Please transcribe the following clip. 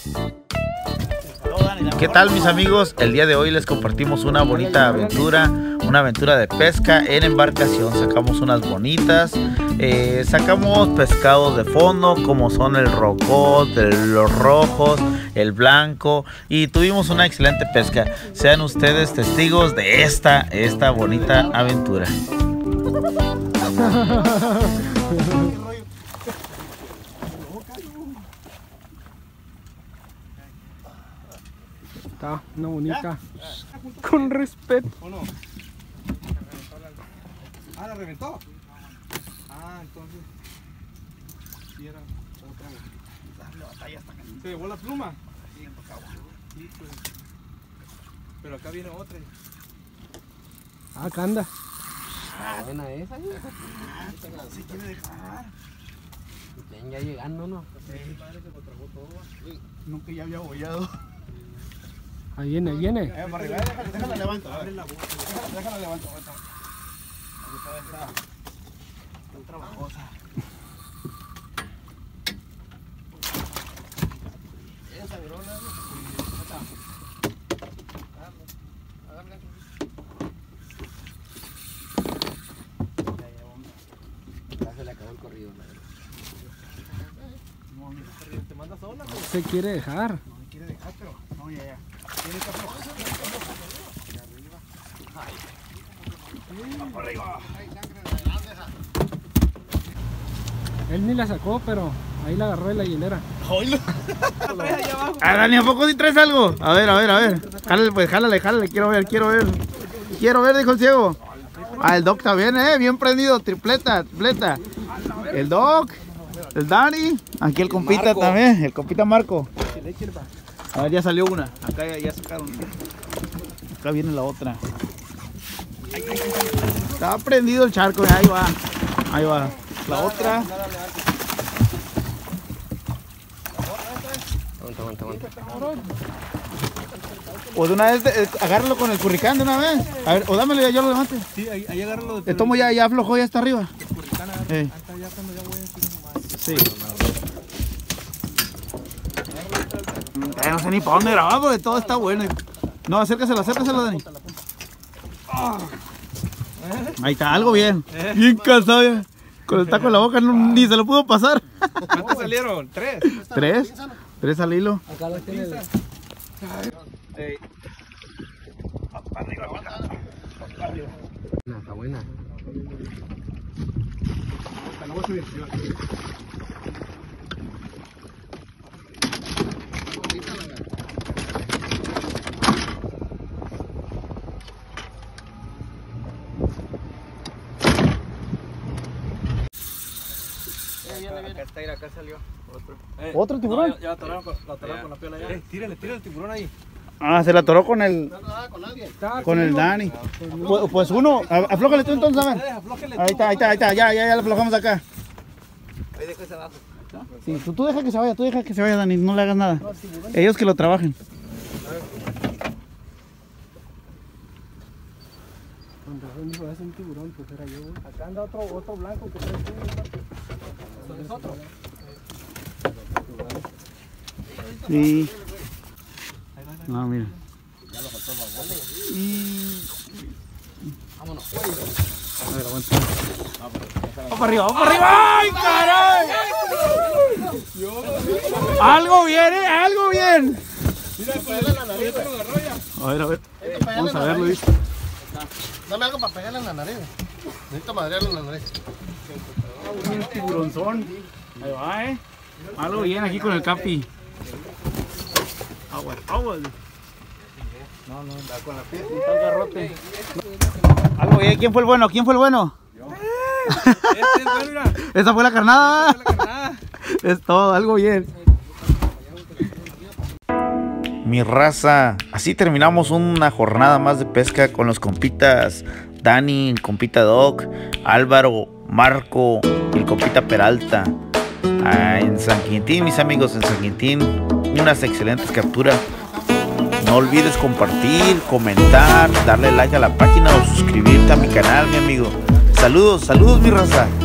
¿Qué tal, mis amigos? El día de hoy les compartimos una bonita aventura, una aventura de pesca en embarcación. Sacamos unas bonitas, sacamos pescados de fondo como son el rocot, los rojos, el blanco, y tuvimos una excelente pesca. Sean ustedes testigos de esta bonita aventura. Está una bonita. Con respeto. ¿O no? Ah, ¿la reventó? Ah, entonces sí era otra. ¿Se llevó la pluma? Sí, pues. Pero acá viene otra. Ah, acá anda. Buena esa. Sí quiere dejar. Ya llegando, ¿no? Sí, padre, se lo tragó todo. Nunca ya había bollado. Ahí viene, ahí viene. Para arriba, déjala levanto. Abre la boca. Déjala levanto. Está muy trabajosa. Esa virona. Ya se le acabó el corrido, la verdad. No, ¿te manda sola? Se quiere dejar. No me quiere dejar, pero no, ya. Tiene que aflojar. Por arriba. Él ni la sacó, pero ahí la agarró de la hielera. Ah, Dani, ¿a poco sí traes algo? A ver. Jálale, pues, jálale. Quiero ver. Dijo el ciego. Ah, el Doc también, bien prendido. Tripleta. El Doc, el Dani. Aquí el compita Marco. también, el compita Marco. A ver, ya salió una. Acá ya sacaron. Acá viene la otra. Está prendido el charco, ahí va. La otra. Aguanta. O de una vez, agárralo con el curricán de una vez. A ver, o dámelo y yo lo levante. Sí, ahí agárralo. El tomo ya aflojó, ya está arriba. Ya cuando ya voy a decir nomás. Sí. No sé ni para dónde grabar porque todo está bueno. No, acércaselo, Dani. Ahí está, algo bien. Bien cansado ya. Con el taco en la boca ni se lo pudo pasar. ¿Cuántos salieron? ¿Tres? Tres al hilo. Acá la tiene. Está buena. Acá salió otro. ¿Otro tiburón? Ya la atoraron con la piola ya. Tírale el tiburón ahí. Ah, se la atoró con el Dani. Pues uno, aflójale tú entonces, a ver. Ahí está, ya le aflojamos acá. Ahí deja ese abajo. Sí, tú deja que se vaya, Dani, no le hagas nada. Ellos que lo trabajen. Es un tiburón, pues era yo. Acá anda otro blanco que trae ¿Es otro? Sí. No, mira. Vámonos. A ver, aguanta. ¡Vamos para arriba! ¡Ay, caray! Algo bien, Mira, pues la nariz. A ver. Vamos a verlo, dice. Dame algo para pegarle en la nariz. Necesito madrearle en la nariz. Un tiburonzón. Ahí va, Algo bien aquí con el Capi. Agua. No, está con la piel. Está el garrote. Algo bien. ¿Quién fue el bueno? Este es bueno, mira. Esa fue la carnada. Es todo, algo bien. Mi raza, así terminamos una jornada más de pesca con los compitas Dani, el compita Doc, Álvaro, Marco y el compita Peralta. En San Quintín, mis amigos, en San Quintín, unas excelentes capturas. No olvides compartir, comentar, darle like a la página o suscribirte a mi canal, mi amigo. Saludos, mi raza.